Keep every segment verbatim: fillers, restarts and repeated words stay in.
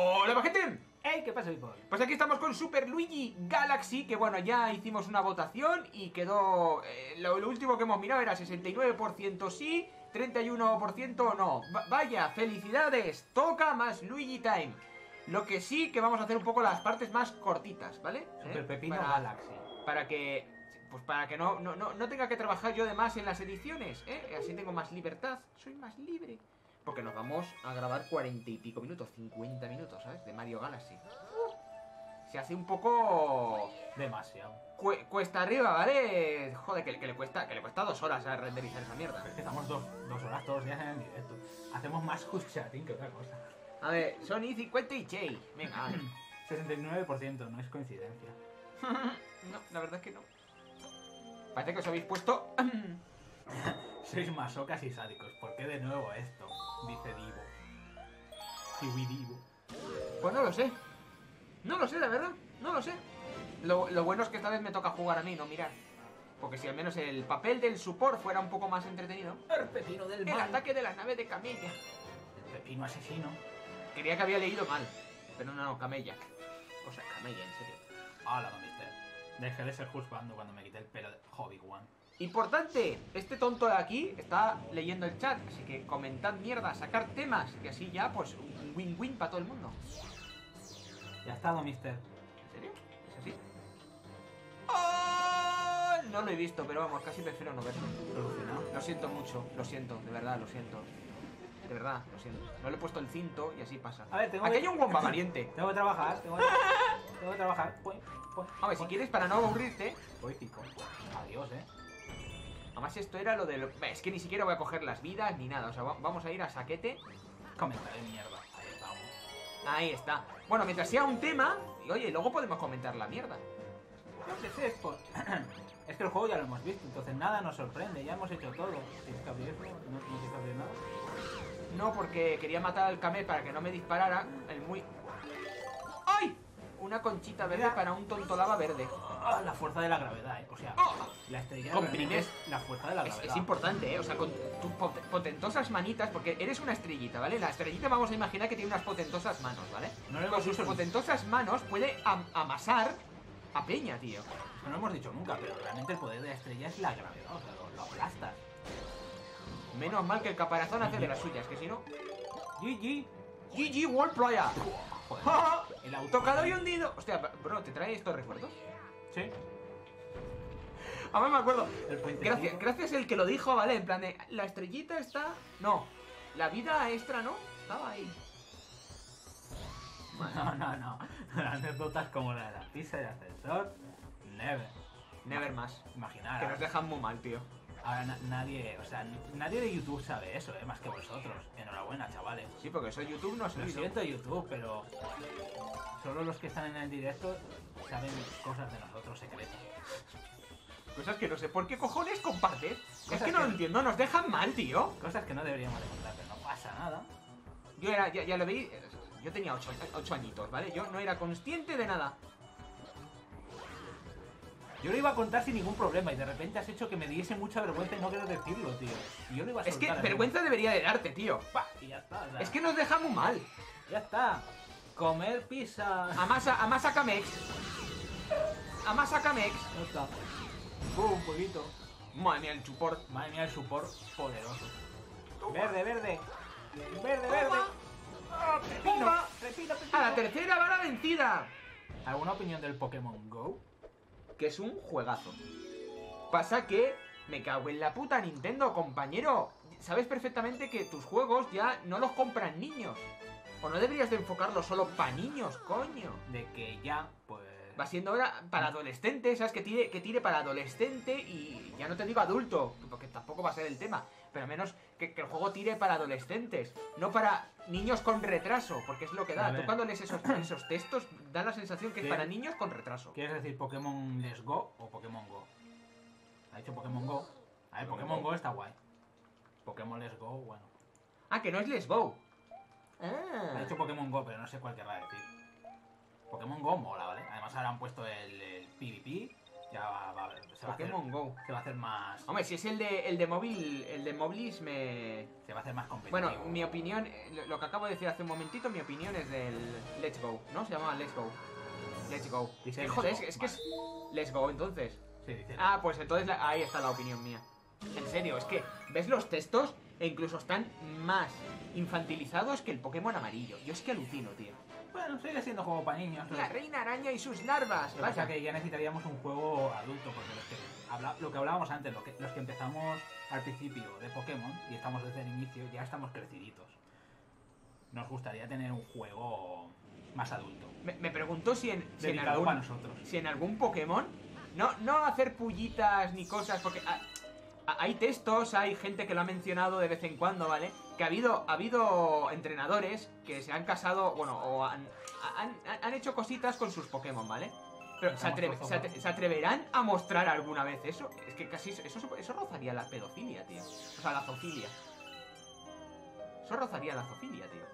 ¡Hola, gente! ¡Ey! ¿Qué pasa, people? Pues aquí estamos con Super Luigi Galaxy, que bueno, ya hicimos una votación y quedó... Eh, lo, lo último que hemos mirado era sesenta y nueve por ciento sí, treinta y uno por ciento no. Va vaya, felicidades, toca más Luigi Time. Lo que sí que vamos a hacer un poco las partes más cortitas, ¿vale? Super ¿Eh? Pepino para, Galaxy. Para que... Pues para que no, no, no, no tenga que trabajar yo de más en las ediciones, ¿eh? Así tengo más libertad, soy más libre. Porque nos vamos a grabar cuarenta y pico minutos, cincuenta minutos, ¿sabes? De Mario Galaxy. Uh, se hace un poco... Demasiado. Cu cuesta arriba, ¿vale? Joder, que, que le cuesta que le cuesta dos horas a renderizar esa mierda. Pero es que estamos dos, dos horas todos los días en el directo. Hacemos más just chatting que otra cosa. A ver, Sony cincuenta y Jay. Venga, vale. sesenta y nueve por ciento, no es coincidencia. No, la verdad es que no. Parece que os habéis puesto... Sois masocas y sádicos. ¿Por qué de nuevo esto? Dice Divo. Kiwi Divo. Pues no lo sé. No lo sé, la verdad. No lo sé. Lo, lo bueno es que esta vez me toca jugar a mí, no mirar. Porque si al menos el papel del support fuera un poco más entretenido. El pepino del El mal. ataque de la nave de Camella. El pepino asesino. Creía que había leído mal. Pero no, no, Camella. O sea, Camella, en serio. Hola, don Mister. Dejé de ser juzgando cuando me quité el pelo de Hobby One. Importante, este tonto de aquí está leyendo el chat, así que comentad mierda, sacar temas, que así ya, pues, un win-win para todo el mundo. Ya está, don Mister. ¿En serio? ¿Es así? ¡Oh! No lo he visto, pero vamos, casi prefiero no verlo. Solucionado. Lo siento mucho, lo siento, de verdad, lo siento. De verdad, lo siento. No le he puesto el cinto y así pasa. A ver, tengo Aquí que... hay un bomba valiente. Tengo que trabajar, tengo que, tengo que trabajar. Pues, pues, A ver, si quieres, para no aburrirte... Poético. Adiós, eh. Además, esto era lo de... Lo... Es que ni siquiera voy a coger las vidas ni nada. O sea, vamos a ir a saquete. Comentaré mierda. Ahí estamos. Ahí está. Bueno, mientras sea un tema... Y oye, luego podemos comentar la mierda. Yo qué sé, es por... Es que el juego ya lo hemos visto, entonces nada nos sorprende, ya hemos hecho todo. ¿Tienes que abrir eso? ¿No tienes que abrir nada? No, porque quería matar al Kame para que no me disparara. El muy... ¡Ay! Una conchita verde Mira. para un tonto lava verde. Ah, la fuerza de la gravedad, eh. O sea, ¡Oh! la estrella Comprimes. es la fuerza de la Es, gravedad. es importante, ¿eh? O sea, con tus pot- potentosas manitas, porque eres una estrellita, ¿vale? La estrellita vamos a imaginar que tiene unas potentosas manos, ¿vale? No le Con hemos sus dicho- potentosas manos puede am amasar a peña, tío. No lo hemos dicho nunca, pero realmente el poder de la estrella es la gravedad, o sea, lo, lo aplastas. Menos mal que el caparazón hace de las suyas, que si no... G G. G G World Player. Joder. El auto. Tocado y hundido. Hostia, bro, ¿te trae estos recuerdos? Sí. A mí me acuerdo. El puente. Gracias, gracias el que lo dijo, ¿vale? En plan de, la estrellita está... No, la vida extra, ¿no? Estaba ahí. No, no, no. Anécdotas como la de la pizza y el ascensor. Never. Never más. Imaginar. Que nos dejan muy mal, tío. Ahora na- nadie, o sea, nadie de YouTube sabe eso, eh, más que vosotros. Enhorabuena, chavales. Sí, porque soy YouTube, no soy Lo yo. siento, YouTube, pero solo los que están en el directo saben cosas de nosotros secretas. Cosas que no sé por qué cojones compartes. Es Cosas que no lo que- entiendo, nos dejan mal, tío. Cosas que no deberíamos de contar, pero no pasa nada. Yo era, ya, ya lo veis, yo tenía ocho, ocho añitos, ¿vale? Yo no era consciente de nada. Yo lo iba a contar sin ningún problema y de repente has hecho que me diese mucha vergüenza y no quiero decirlo, tío. Y yo lo iba a Es que soltar así. vergüenza debería de darte, tío. ¡Pa! Y ya está, o sea, Es que nos deja muy mal. ya está. Comer pizza. Amasa, amasa Camex. Amasa Camex. Ya está. ¡Bum! Un poquito. Madre mía, el support. Madre mía, el support poderoso. Verde, verde. Verde, verde. Toma. ¡Oh, pepino! Pumba. ¡Repito, pepino! A la tercera va la vencida. ¿Alguna opinión del Pokémon Go? Que es un juegazo. Pasa que me cago en la puta, Nintendo, compañero. Sabes perfectamente que tus juegos ya no los compran niños. O no deberías de enfocarlos solo para niños, coño. De que ya, pues... Va siendo ahora para adolescente, ¿sabes? Que tire, que tire para adolescente y ya no te digo adulto, porque tampoco va a ser el tema. Pero al menos que, que el juego tire para adolescentes, no para niños con retraso, porque es lo que da. Vale. Tú cuando lees esos, esos textos, da la sensación que es ¿Qué? para niños con retraso. ¿Quieres decir Pokémon Let's Go o Pokémon Go? Ha dicho Pokémon Go. A ver, Pokémon Go está guay. Pokémon Let's Go, bueno. Ah, que no es Les Go. Ha Ah. dicho Pokémon Go, pero no sé cuál querrá decir. Pokémon Go mola, ¿vale? Además ahora han puesto el, el PvP y Ya va, va, se va, a hacer, Pokémon Go. se va a hacer más... Hombre, si es el de, el de móvil, el de móviles me... Se va a hacer más competitivo. Bueno, mi opinión, eh, lo- lo que acabo de decir hace un momentito, mi opinión es del Let's Go, ¿no? Se llama Let's Go. Let's Go. Dice Que, Let's joder, Go, es, es que es... Let's Go, entonces. Sí, dice... Ah, pues entonces la- ahí está la opinión mía. En serio, es que ves los textos e incluso están más infantilizados que el Pokémon amarillo. Yo es que alucino, tío. Bueno, sigue siendo juego para niños. La reina araña y sus larvas. Lo que pasa Vaya. que ya necesitaríamos un juego adulto, porque los que habla, lo que hablábamos antes, lo que, los que empezamos al principio de Pokémon y estamos desde el inicio, ya estamos creciditos. Nos gustaría tener un juego más adulto, Me, me preguntó si en, si en dedicado algún... para nosotros. si en algún Pokémon, no, no hacer pullitas ni cosas, porque ha- ha- hay textos, hay gente que lo ha mencionado de vez en cuando, ¿vale? Que ha habido, ha habido entrenadores que se han casado, bueno, o han, han, han hecho cositas con sus Pokémon, ¿vale? Pero ¿se, atreve- se atre- ¿se atreverán a mostrar alguna vez eso? Es que casi eso, eso, eso rozaría la pedofilia, tío. O sea, la zoofilia. Eso rozaría la zoofilia, tío.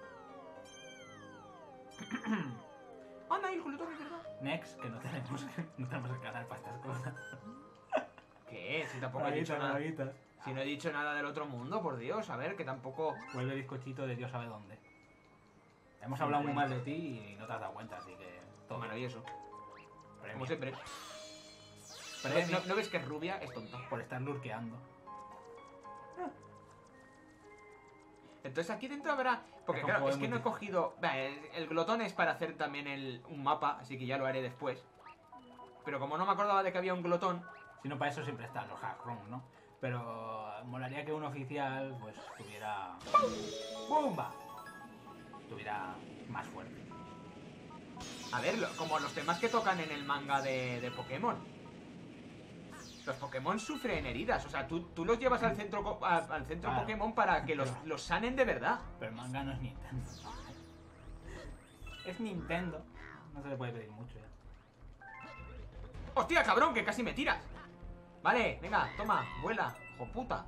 Anda, ahí el glutón, es verdad. Next, que no tenemos, no tenemos el canal para estas cosas. ¿Qué? Si tampoco he dicho nada. braguitas. Si no he dicho nada del otro mundo, por Dios, a ver, que tampoco... Vuelve bizcochito de Dios sabe dónde. Hemos hablado muy mal de ti y no te has dado cuenta, así que... Todo maravilloso. Premio. Como siempre. Premio ¿No, no ves que es rubia? Es tonta. por estar lurkeando. Entonces aquí dentro habrá... Porque Es un claro, juego es que no he multi- cogido... Va, el, el glotón es para hacer también el, un mapa, así que ya lo haré después. Pero como no me acordaba de que había un glotón... Si no, para eso siempre están los hack rooms, ¿no? Pero molaría que un oficial, pues, tuviera... ¡Bumba! Tuviera más fuerte. A ver, lo- como los temas que tocan en el manga de, de Pokémon. Los Pokémon sufren heridas, o sea, tú, tú los llevas al centro co- a- al centro Claro. Pokémon para que los, los sanen de verdad. Pero el manga no es Nintendo. Es Nintendo. No se le puede pedir mucho ya. ¡Hostia, cabrón, que casi me tiras! Vale, venga, toma, vuela, hijo puta.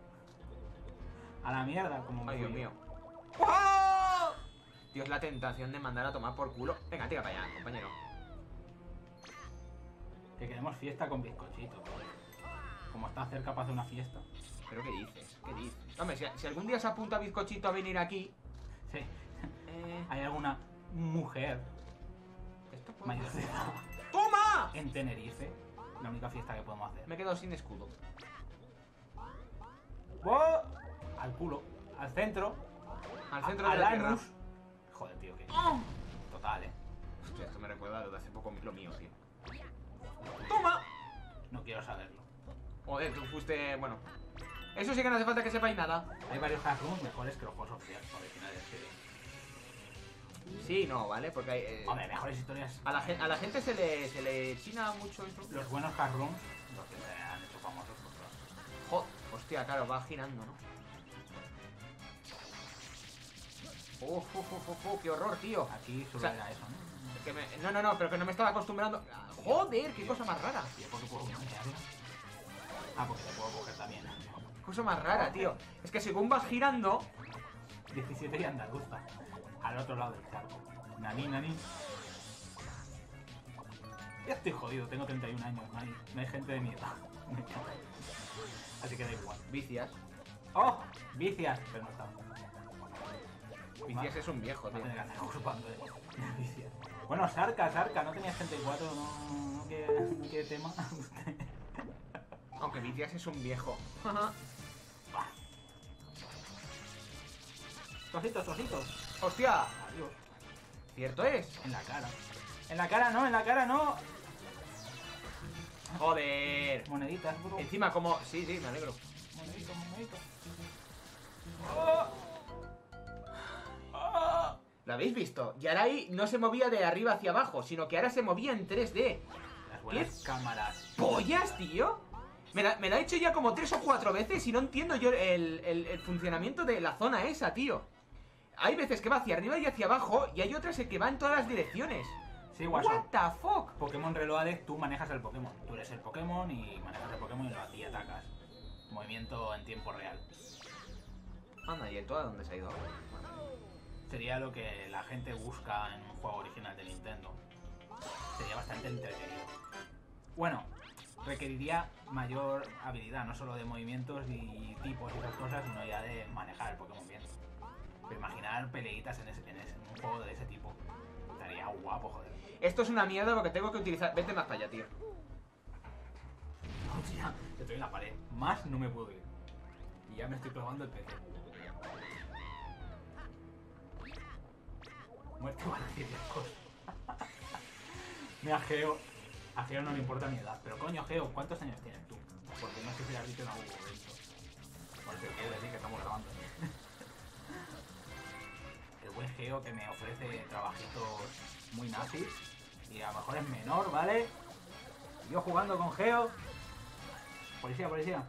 A la mierda, como me Ay, Dios fui yo. mío. ¡Oh! Dios, la tentación de mandar a tomar por culo. Venga, tira para allá, compañero. Que queremos fiesta con bizcochito. Como está cerca para hacer una fiesta. ¿Pero qué dices? ¿Qué dices? Hombre, si, si algún día se apunta Bizcochito a venir aquí... Sí. Eh, Hay alguna mujer ¿esto puede- mayor de edad ¡Toma! en Tenerife. La única fiesta que podemos hacer. Me he quedado sin escudo. ¡Oh! Al culo. Al centro. Al centro a, de la al tierra. anus. Joder, tío, que... ¡Oh! Total, eh. Hostia, esto me recuerda desde hace poco lo mío, tío. ¡Toma! No quiero saberlo. Joder, tú fuiste... Bueno. Eso sí que no hace falta que sepáis nada. Hay varios hack rooms mejores que los juegos oficiales originales. Sí. Sí, no, ¿vale? Porque hay... eh, Hombre, mejores historias. a, la, gen- a la gente se le, se le china mucho eso. Los buenos hack rooms, los que se han hecho famosos, pues los- Joder, hostia, claro, va girando, ¿no? Uf, uf, uf, uf, uf, qué horror, tío. Aquí solo O sea, era eso, ¿no? Que me- No, no, no, pero que no me estaba acostumbrando. Joder, qué cosa más rara. ¿Y por qué puedo cogerla? Ah, porque te puedo coger también. Cosa más rara, tío. Es que según vas girando... diecisiete y andaluza. Al otro lado del charco. Nani, nani. Ya estoy jodido, tengo treinta y un años, no hay, no hay gente de mi edad. Así que da igual. Vicias. ¡Oh! Vicias, pero no estaba. Vicias es un viejo, Va a tío. tener que andar usurpando de vicias. Bueno, Sarka, Sarka, no tenía treinta y cuatro, no, no, quiere, no quiere tema. Aunque Vicias es un viejo. Trocitos, trocitos. ¡Hostia! Adiós. ¿Cierto es? En la cara. En la cara no, en la cara no. Joder. Moneditas, bro. Encima como... Sí, sí, me alegro. Monedito, monedito. ¡Oh! ¡Oh! ¿Lo habéis visto? Yarai no se movía de arriba hacia abajo, sino que ahora se movía en tres D. Las buenas ¿Qué? cámaras. ¿Pollas, tío? Me la, me la he hecho ya como tres o cuatro veces y no entiendo yo el, el- el funcionamiento de la zona esa, tío. Hay veces que va hacia arriba y hacia abajo y hay otras en que va en todas las direcciones. Sí, guaso. What the fuck? Pokémon Reloaded, tú manejas el Pokémon. Tú eres el Pokémon y manejas el Pokémon y lo y atacas. Movimiento en tiempo real. Anda, ¿y el todo a dónde se ha ido? Sería lo que la gente busca en un juego original de Nintendo. Sería bastante entretenido. Bueno, requeriría mayor habilidad, no solo de movimientos y tipos y esas cosas, sino ya de manejar el Pokémon bien. Pero imaginar peleitas en, ese, en, ese, en un juego de ese tipo. Estaría guapo, joder. Esto es una mierda porque tengo que utilizar... Vete más para allá, tío. Hostia, estoy en la pared. Más no me puedo ir. Y ya me estoy clavando el P C. Muerte van a decir cosas. Mira, Geo. A Geo no le importa mi edad. Pero coño, Geo, ¿cuántos años tienes tú? Porque no sé si lo has dicho en algún momento. Bueno, te quiero decir que estamos grabando. El buen Geo que me ofrece trabajitos muy nazis. Y a lo mejor es menor, ¿vale? Y yo jugando con Geo. Policía, policía.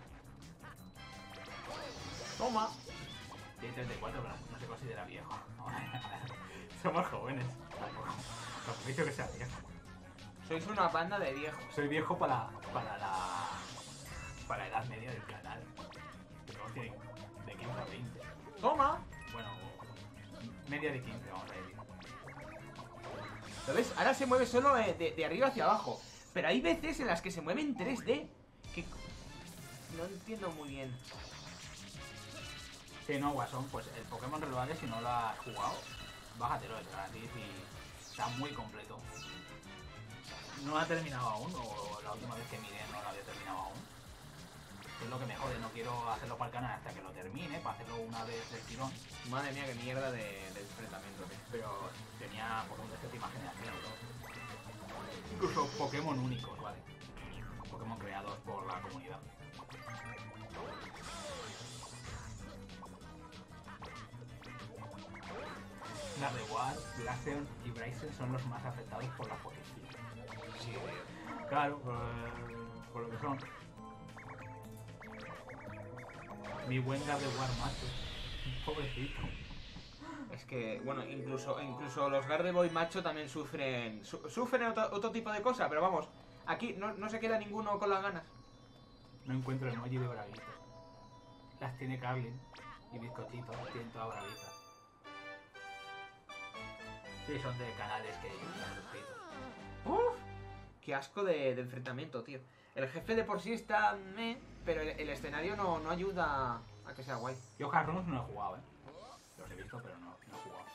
Toma. Tiene treinta y cuatro, pero no se considera viejo. Somos jóvenes. Tampoco he dicho que sea viejo. Sois una banda de viejos. Soy viejo para, para la para la edad media del canal. Que todos tienen de quince a veinte. Toma. Bueno, media de quince, vamos a decir. ¿Lo ves? Ahora se mueve solo de, de, de arriba hacia abajo. Pero hay veces en las que se mueve en tres D. Que no entiendo muy bien. Sí, no, Guasón, pues el Pokémon Relevade, si no lo has jugado, bájatelo de gratis y está muy completo. No ha terminado aún, o la última vez que miré no lo había terminado aún. Es lo que me jode, no quiero hacerlo para el canal hasta que lo termine, para hacerlo una vez del tirón. Madre mía, qué mierda de, de enfrentamiento, tío. Pero tenía Pokémon de séptima generación y todo. Incluso Pokémon únicos, ¿vale? Pokémon creados por la comunidad. Gardevoir, Glaceon y Bryson son los más afectados por la policía. Sí, tío. Claro, por, por lo que son. Mi buen Gardevoir macho. Pobrecito. Es que, bueno, incluso incluso los Gardevoir macho también sufren su, sufren otro, otro tipo de cosas, pero vamos, aquí no, no se queda ninguno con las ganas. No encuentro emoji de bravitas. Las tiene Carlin y Bizcochito, las tienen todas bravitas. Sí, son de canales que están suscritos. ¡Uf! Qué asco de, de enfrentamiento, tío. El jefe de por sí está meh, pero el, el escenario no, no ayuda a que sea guay. Yo Hard no he jugado, ¿eh? Los he visto, pero no, no he jugado.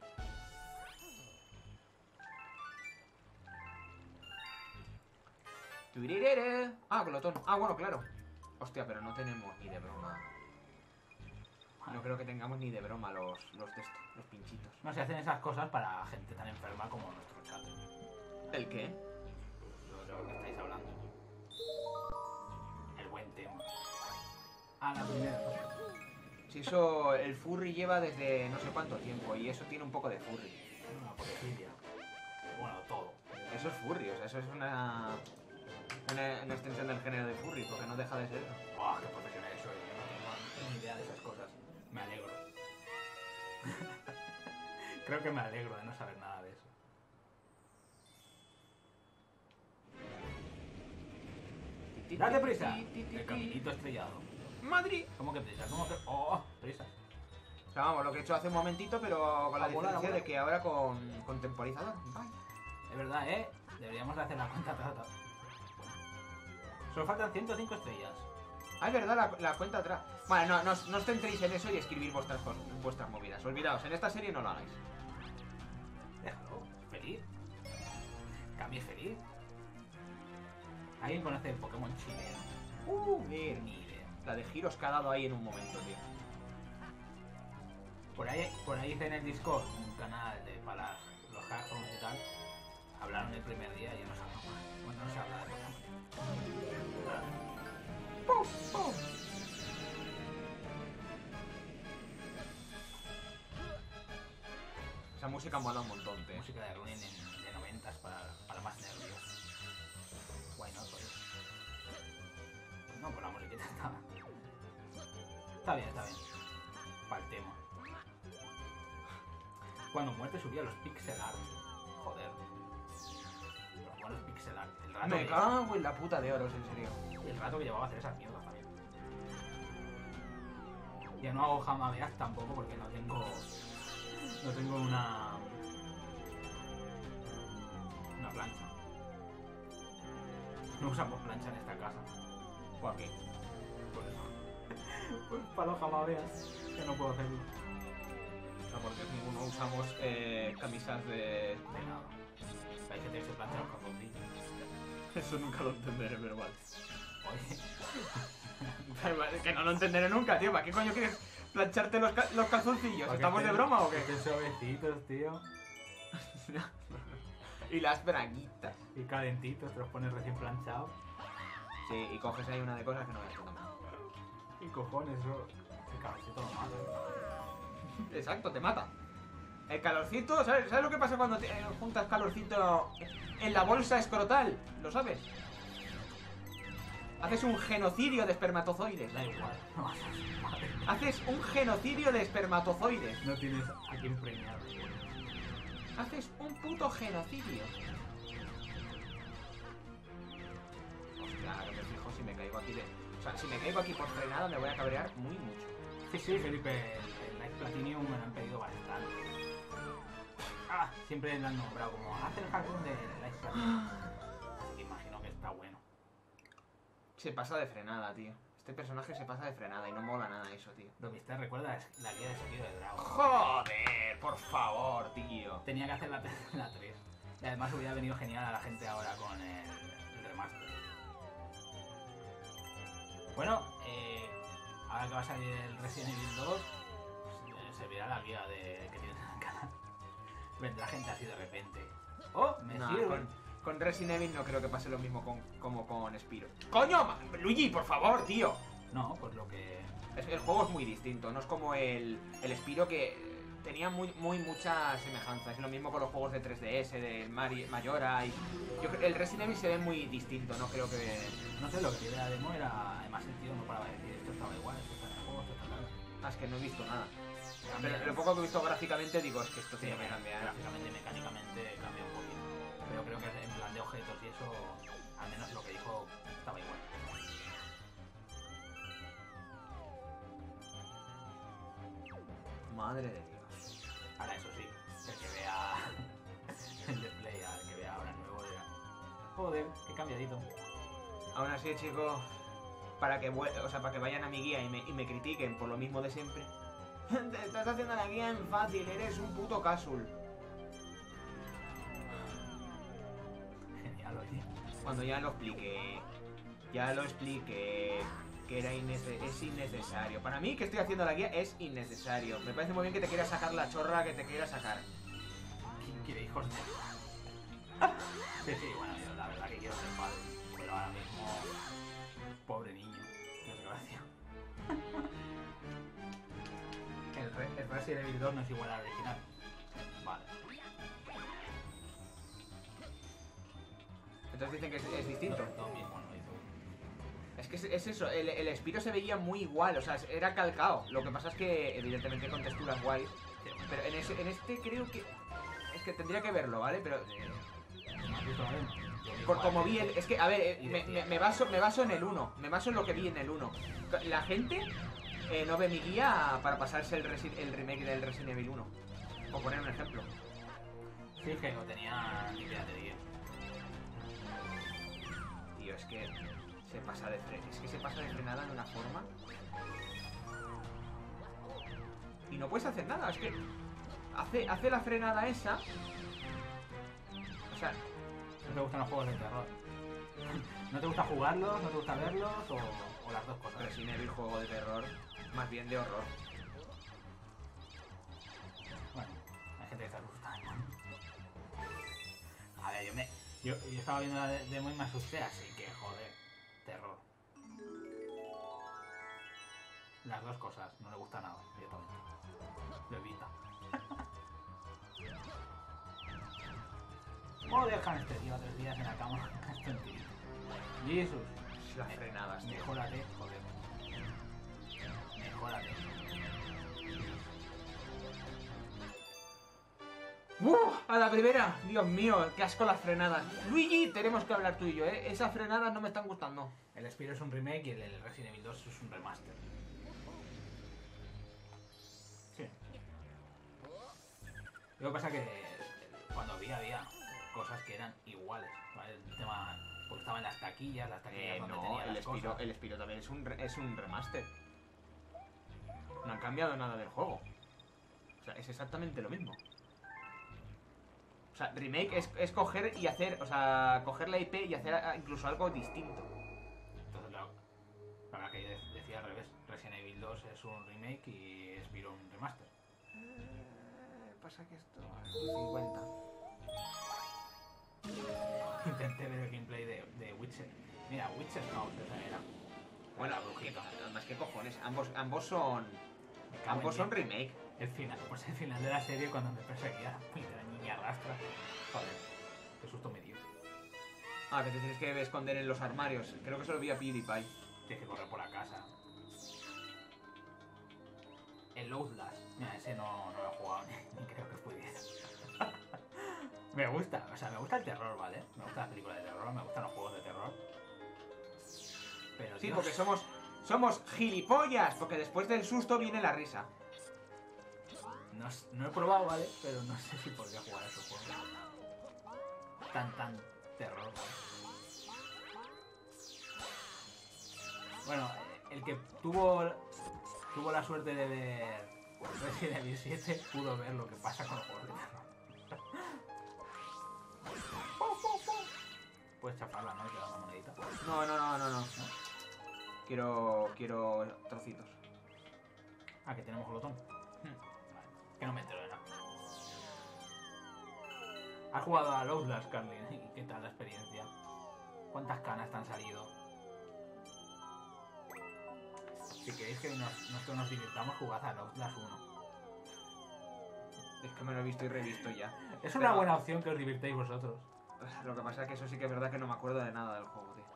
Turirere. Ah, glotón. Ah, bueno, claro. Hostia, pero no tenemos ni de broma. No creo que tengamos ni de broma los, los de estos, los pinchitos. No se hacen esas cosas para gente tan enferma como nuestro chat. ¿El qué? Lo, lo que estáis hablando. El buen tema. Ah, la primera. Si eso, el furry lleva desde no sé cuánto tiempo y eso tiene un poco de furry. Una policía. Bueno, todo. Eso es furry, o sea, eso es una, una, una extensión del género de furry, porque no deja de ser eso. ¡Buah, qué profesional soy! Yo no tengo ni idea de esas cosas. Me alegro. Creo que me alegro de no saber nada de eso. ¡Date prisa! El caminito estrellado. ¡Madrid! ¿Cómo que prisa? ¿Cómo que...? ¡Oh! Prisa. O sea, vamos, lo que he hecho hace un momentito, pero con la A volar, a diferencia volar. de que ahora con, con temporizador. Vaya. Es verdad, ¿eh? Deberíamos de hacer la cuenta atrás. Solo faltan ciento cinco estrellas. Ah, es verdad, la, la cuenta atrás. Vale, no, no, os- no os centréis en eso y escribir vuestras cosas, vuestras movidas. Olvidaos, en esta serie no lo hagáis. Déjalo. Feliz. Cambie feliz. ¿Alguien conoce el Pokémon chileno? Uh, mira. Ni idea. La de giros que ha dado ahí en un momento, tío. Por ahí, por ahí hice en el Discord un canal de, para los Hearthstones y tal. Hablaron el primer día y yo no sabía más. Bueno, no se habla de Pokémon. ¡Pum, pum! Esa música mola un montón, tío. Música de Ronin en- de noventas para, para más nervios. Why not, pues. No, pues la musiquita está. Está bien, está bien. Para el tema. Cuando muerte subía los pixel art. Joder. Los buenos pixel art. El rato, Me que, cago en la puta de oros, en serio. el rato que llevaba a hacer esas mierdas también. Ya no hago jamabeas tampoco porque no tengo. No tengo una. Una plancha. No usamos plancha en esta casa. ¿Por qué? Por eso. Pues para los jamabeas, que no puedo hacerlo. No, porque ninguno usamos eh, camisas de... De nada. Hay gente que se plancha los calzoncillos. Eso nunca lo entenderé, pero vale. Oye. Que no lo entenderé nunca, tío. ¿Para qué coño quieres plancharte los, ca los calzoncillos? ¿Para ¿Estamos que de estén- broma o que qué? estén suavecitos, tío. Y las braguitas. Y calentitos, te los pones recién planchados. Sí, y coges ahí una de cosas que no voy a tomar. Y cojones, eso. El calorcito lo mata. Exacto, te mata. El calorcito, ¿sabes, ¿sabes lo que pasa cuando te, eh, juntas calorcito en la bolsa escrotal? ¿Lo sabes? Haces un genocidio de espermatozoides. Da igual. No vas a madre. Haces un genocidio de espermatozoides. No tienes a quién preñar. Haces un puto genocidio. Hostia, que me fijo si me caigo aquí de... O sea, si me caigo aquí por frenada me voy a cabrear muy mucho. Sí, sí, Felipe, el, el Life Platinum me lo han pedido bastante. Ah, siempre lo han nombrado como haz el hackathon de Life Platinum. Así que imagino que está bueno. Se pasa de frenada, tío. Este personaje se pasa de frenada y no mola nada eso, tío. Lo viste, recuerda es la guía de seguido de Dragon. Joder, por favor, tío. Tenía que hacer la, la tres. Y además hubiera venido genial a la gente ahora con el, el remaster. Bueno, eh, ahora que va a salir el Resident Evil dos, pues, eh, servirá la guía de, que tienes en el canal. Vendrá gente así de repente. ¡Oh! Me Nah, sirve. con, con Resident Evil no creo que pase lo mismo con, como con Spiro. ¡Coño! ma- Luigi, por favor, tío. No, pues lo que... Es- el juego es muy distinto, no es como el, el Spiro que tenía muy, muy muchas semejanzas. Es lo mismo con los juegos de tres D S, del Mari, Mayora y... Yo, creo- el Resident Evil se ve muy distinto, no creo que... No sé, lo que tiene la demo era... Además el tío no paraba de decir esto estaba igual, esto está en el juego, esto está tal. Ah, es que no he visto nada. Cambia- Pero lo poco que he visto gráficamente digo, es que esto Sí, tiene que cambiar. gráficamente y mecánicamente cambia un poquito. Pero creo que en plan de objetos y eso, al menos lo que dijo, estaba igual. Madre de Dios. Ahora eso sí, el que vea el display, el que vea ahora el nuevo dirá, joder, qué cambiadito. Aún así, chicos, para que vue- o sea, para que vayan a mi guía y me, y me critiquen por lo mismo de siempre. Te estás haciendo la guía en fácil, eres un puto casual. Genial, oye. Cuando ya lo expliqué, ya lo expliqué, que era innece- es innecesario. Para mí, que estoy haciendo la guía es innecesario. Me parece muy bien que te quieras sacar la chorra que te quieras sacar. ¿Quién quiere hijos de...? Sí, sí, bueno, yo la verdad que quiero ser padre, pero ahora mismo... Pobre niño, desgracia. El, Re el Resident Evil dos no es igual al original. Vale. Entonces dicen que es, es distinto. Los dos mismos no hizo. Es que es, es eso, el, el Spiro se veía muy igual, o sea, era calcado. Lo que pasa es que, evidentemente, con texturas guays. Pero en, ese, en este creo que... Es que tendría que verlo, ¿vale? Pero... eh, ¿No has visto la demo? Yo vi por cuál. como vi el... Es que, a ver, eh, Y me, decía- me- me baso, me baso en el uno. Me baso en lo que vi en el uno. La gente eh, no ve mi guía para pasarse el, resi- el remake del Resident Evil uno. Por poner un ejemplo. Sí, que no tenía ni idea de guía. Tío, es que se pasa de fre es que se pasa de frenada de una forma. Y no puedes hacer nada, es que hace, hace la frenada esa. O sea, ¿No te gustan los juegos de terror? ¿No te gusta jugarlos? ¿No te gusta verlos? ¿O, o las dos cosas? Resident Evil, juego de terror, más bien de horror. Bueno, hay gente que se asusta. A ver, yo me... Yo, yo estaba viendo la de- demo y me asusté, así que, joder, terror. Las dos cosas, no le gusta nada, directamente. Lo evita. Joder, dejan este tío tres días en la cama. Este tío. Jesús. Las frenadas, tío. Mejórate, joder. Mejórate. ¡Uf! A la primera, Dios mío, qué asco las frenadas. Luigi, tenemos que hablar tú y yo, ¿eh? Esas frenadas no me están gustando. El Spiro es un remake y el, el Resident Evil dos es un remaster. Sí. Lo que pasa que cuando vi había cosas que eran iguales, ¿vale? El tema Porque estaba en las taquillas, las taquillas Eh, donde no, tenía el las Spiro, cosas. el Spiro también es un, re- es un remaster. No han cambiado nada del juego. O sea, es exactamente lo mismo. O sea, remake es, es coger y hacer, o sea, coger la I P y hacer a- incluso algo distinto. Entonces, la, la verdad que yo de- decía al revés. Resident Evil dos es un remake y Spiro un remaster. Eh, pasa que esto es un cincuenta. Intenté ver el gameplay de, de Witcher. Mira, Witcher no, esa era. Bueno, La brujita. además que cojones, ambos, ambos son. Me cago en Ambos son diez. remake. El final, pues el final de la serie cuando me perseguía la puñetera niña rastra. Joder, qué susto me dio. Ah, que te tienes que esconder en los armarios. Creo que se lo vi a PewDiePie. Tienes que correr por la casa. El Outlast. Mira, ese no, no lo he jugado ni, ni creo que pudiera. Me gusta, o sea, me gusta el terror, ¿vale? Me gustan las películas de terror, me gustan los juegos de terror. Pero Sí, Dios, porque somos. Somos gilipollas. Porque después del susto viene la risa. no, s- no he probado, ¿vale? Pero no sé si podría jugar a esos juegos. Tan, tan terror, ¿vale? Bueno, el que tuvo, tuvo la suerte de ver Resident Evil siete pudo ver lo que pasa con los juegos de terror. Puedes chafarla, ¿no? Y te da una monedita. No, no, no, no, no. Quiero. Quiero trocitos. Ah, que tenemos glotón. Hmm. Vale, que no me entero de nada. ¿Has jugado a Outlast, Carlin? ¿Y qué tal la experiencia? ¿Cuántas canas te han salido? Si queréis que nos, nosotros nos divirtamos, jugad a Outlast uno. Es que me lo he visto y revisto ya. Es una Pero- buena opción que os divirtáis vosotros. Lo que pasa es que eso sí que es verdad que no me acuerdo de nada del juego, tío.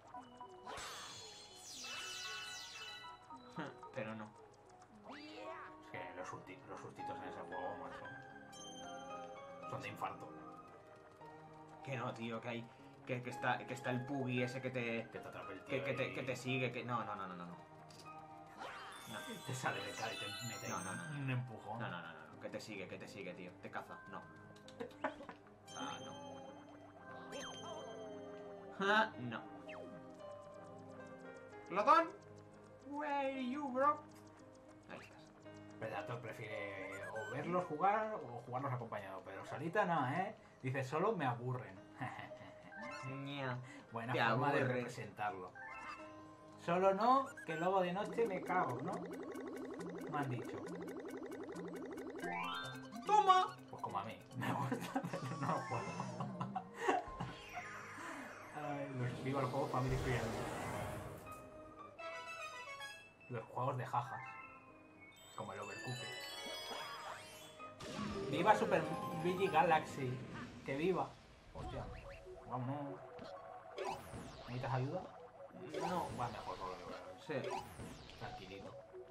Pero no. Es que los, surti- los sustitos en ese juego, macho, son de infarto. Que no, tío, que hay. Que, que está, que está el Puggy ese que te. Que te atrapa el tío Que, que te, y que te sigue, que. No, no, no, no, no. No, te sale de cara y te mete No, no, no, no. un empujón. no, no, no, no. Que te sigue, que te sigue, tío. Te caza. No. Ah, no. Ah, no. Glotón. Where are you, bro? Ahí estás. Predator prefiere o verlos jugar o jugarlos acompañados, pero solita no, ¿eh? Dice, solo me aburren. Ña. Buena Te forma de aburres. representarlo. Solo no, que luego de noche me cago, ¿no? Me han dicho. ¡Toma! Pues como a mí. Me gusta, pero no lo juego. Ay, los, viva el juego Family Friendly. Los juegos de jajas. Como el Overcooked. ¡Viva Super Luigi Galaxy! ¡Que viva! Hostia. Vámonos. ¿Necesitas ayuda? No. Va mejor por lo que veo. Sí. Tranquilito.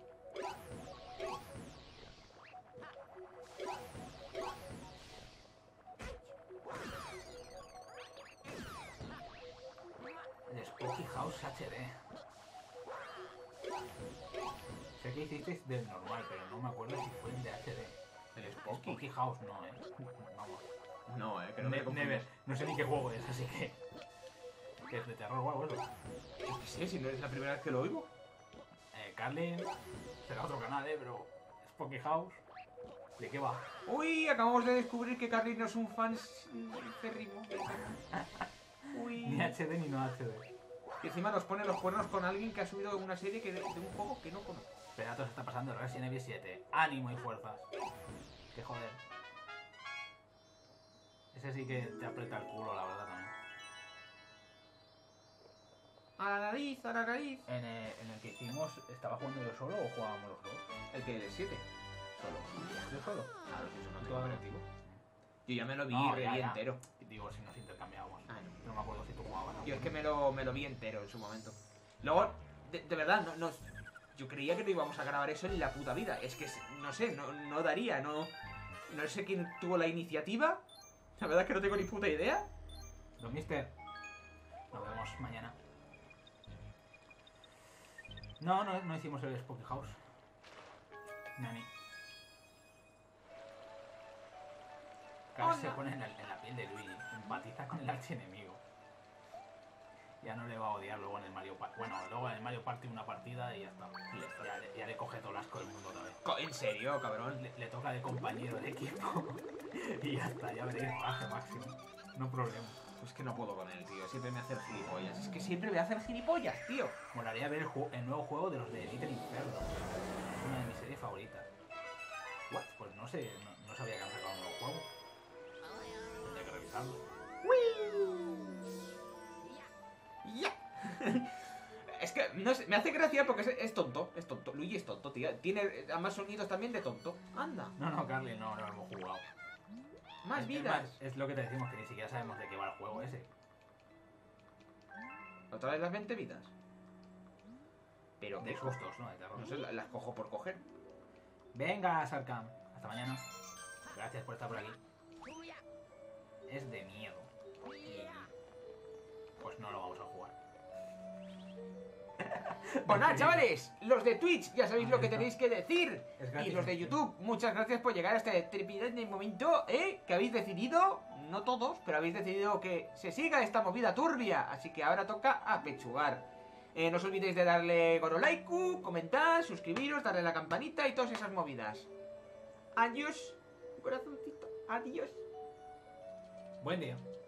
El Spooky House H D. Sé que hicisteis del normal, pero no me acuerdo si fue el de H D. El Spooky. Spooky House no, eh. Vamos. No, eh, que no me Ne- confundas. Never. No sé ni qué juego es, así que. ¿Qué es de terror o algo eso? Yo qué sé, si no es la primera vez que lo oigo. Eh, Carlin. Será otro canal, eh, pero. Spooky House. ¿De qué va? Uy, acabamos de descubrir que Carly no es un fan férrimo. Uy. Ni H D ni no H D. Y encima nos pone los cuernos con alguien que ha subido una serie que de, de un juego que no conozco. Predator se está pasando el Resident Evil siete. Ánimo y fuerzas. Que joder. Ese sí que te aprieta el culo, la verdad, también. A la nariz, a la nariz. En el, en el que hicimos, ¿estaba jugando yo solo o jugábamos los dos? El que el siete. Solo. Yo solo. Ah, lo siento, no ¿Tú tengo vas contigo. Yo ya me lo vi, No, re ya, vi ya. entero. Digo, si nos intercambiábamos. Ah, no. No me acuerdo si tú jugabas. ¿no? Yo es que me lo, me lo vi entero en su momento. Luego, de, de verdad, no, no, yo creía que no íbamos a grabar eso en la puta vida. Es que, no sé, no, no daría, no, no sé quién tuvo la iniciativa. La verdad es que no tengo ni puta idea. Don Mister. Nos vemos mañana. No, no, no hicimos el Spooky House. Nani. Carl se Hola. pone en la, en la piel de Luigi. Empatiza con el archienemigo. Ya no le va a odiar luego en el Mario Party. Bueno, luego en el Mario Party una partida y ya está. Y ya está. Ya, le- ya le coge todo el asco del mundo otra vez. Co- ¿En serio, cabrón? Le, le toca de compañero de equipo. Y ya está, ya veréis baje máximo. No problema. Pues que no puedo con él, tío. Siempre me hace el gilipollas. Es que siempre me hace el gilipollas, tío. Molaría ver el, ju- el nuevo juego de los de Little Inferno. Es una de mis series favoritas. What? Pues no sé, no, no sabía que han sacado un nuevo juego. Tendría que revisarlo. ¡Ya! Es que no sé, me hace gracia porque es, es tonto. Es tonto. Luigi es tonto, tío. Tiene eh, además sonidos también de tonto. Anda. No, no, Carly, no, no lo hemos jugado. Más Es- vidas. Es, más, es lo que te decimos, que ni siquiera sabemos de qué va el juego ese. ¿Otra vez las veinte vidas? Pero De qué sustos, ¿no? De terror. No sé, la- las cojo por coger. Venga, Sarkam. Hasta mañana. Gracias por estar por aquí. Es de miedo. Y pues no lo vamos a jugar. Pues nada, chavales, los de Twitch, ya sabéis Ahí lo que está. tenéis que decir. Es Y gratis, los de ¿no? YouTube, muchas gracias por llegar a este trepidante momento, ¿eh? Que habéis decidido, no todos, pero habéis decidido que se siga esta movida turbia. Así que ahora toca apechugar. Eh, no os olvidéis de darle gorolaiku, comentar, suscribiros, darle a la campanita y todas esas movidas. Adiós, corazoncito, adiós. Buen día.